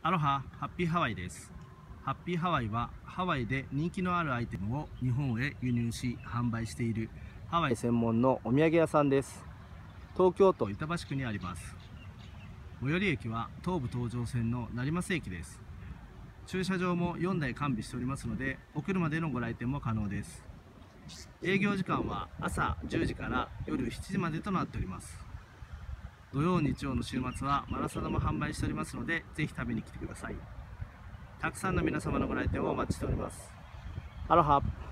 アロハ、ハッピーハワイです。ハッピーハワイはハワイで人気のあるアイテムを日本へ輸入し販売しているハワイ専門のお土産屋さんです。東京都板橋区にあります。最寄り駅は東武東上線の成増駅です。駐車場も4台完備しておりますので、お車でのご来店も可能です。営業時間は朝10時から夜7時までとなっております。土曜日曜の週末はマラサダも販売しておりますので、ぜひ食べに来てください。たくさんの皆様のご来店をお待ちしております。アロハ。